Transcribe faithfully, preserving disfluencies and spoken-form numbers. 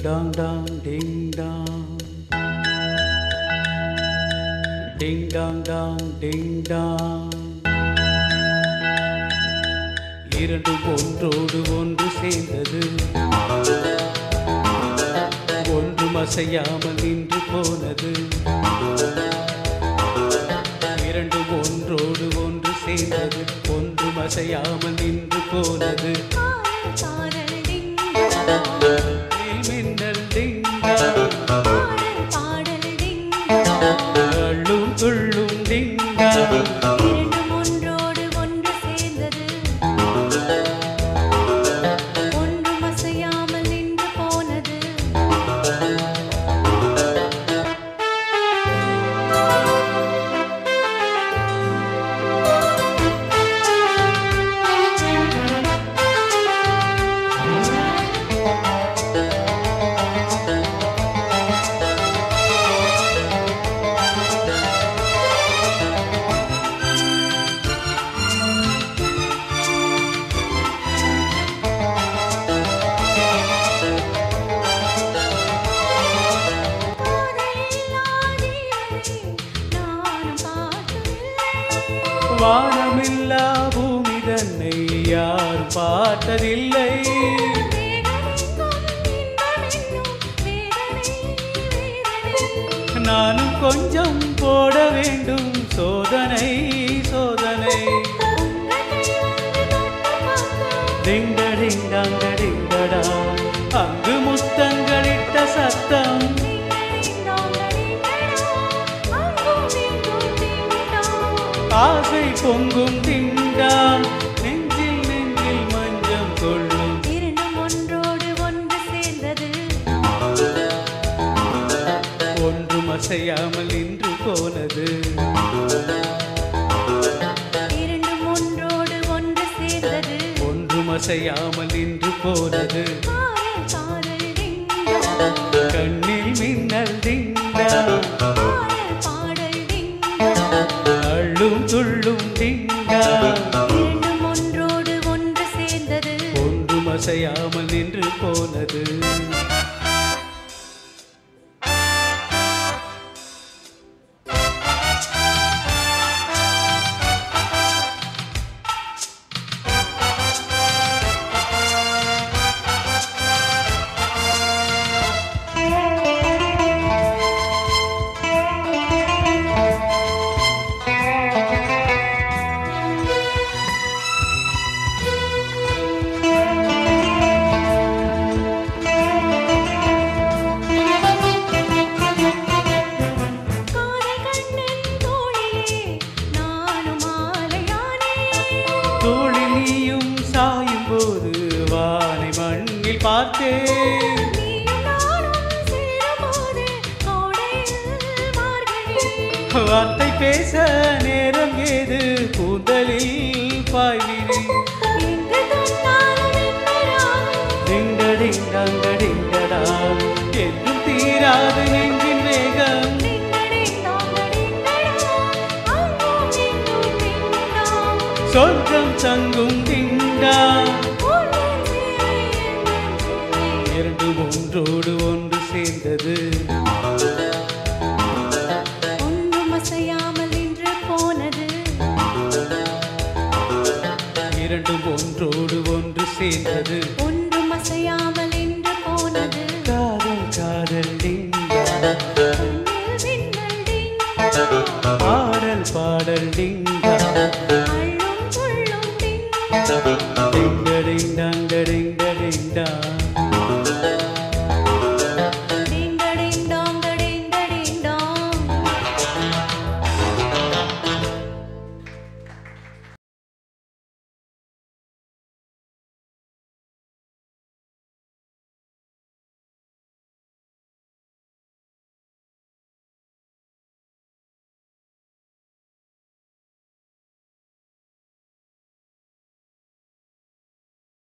dong dong, ding dong. Ding dong dong, ding dong. இரண்டும் ஒன்றோடு ஒன்று சேர்ந்தது, ஒன்றும் அசையாமல் நின்று போனது. இரண்டும் ஒன்றோடு ஒன்று சேர்ந்தது, ஒன்றும் அசையாமல் நின்று போனது. மின்னல் டிங்கா, அள்ளும் துள்ளும் டிங்கா. வானமில்லா பூமி தன்னை யாரும் பார்த்ததில்லை. நானும் கொஞ்சம் போட வேண்டும் சோதனை சோதனை. டிங்க டிங்காங்க டிங்கடா, அங்கு முத்தங்களிட்ட சத்தம். ஆசை பொங்கும் திண்டா, நெஞ்சில் நெஞ்சில் மஞ்சம் கொள்ளும். இரண்டும் ஒன்றோடு ஒன்று சேர்ந்தது, ஒன்றும் அசையாமல் நின்று போனது. இரண்டும் ஒன்றோடு ஒன்று சேர்ந்தது, ஒன்றும் அசையாமல் நின்று போனது. கண்ணில் மின்னல் டிங்கா, அள்ளும் துள்ளும் டிங்கா. இரண்டும் ஒன்றோடு ஒன்று சேர்ந்தது, ஒன்றும் அசையாமல் நின்று போனது. தோளில் நீயும் சாயும் போது வானை மண்ணில் பார்த்தேன். வார்த்தை பேச நேரம் ஏது, கூந்தலில் பாய்விரி. டிங்க டிங்காங்க டிங்கடா, என்றும் தீராது நெஞ்சின் வேகம். சொர்க்கம் தங்கும் டிங்கா, இரண்டும் ஒன்றோடு ஒன்று சேர்ந்தது, ஒன்றும் அசையாமல் நின்று போனது. இரண்டும் ஒன்றோடு ஒன்று சேர்ந்தது, ஒன்றும் அசையாமல் நின்று போனது. காதல் காதல் டிங்கா, மின்னல் டிங்கா, பாடல் பாடல் டிங்கா.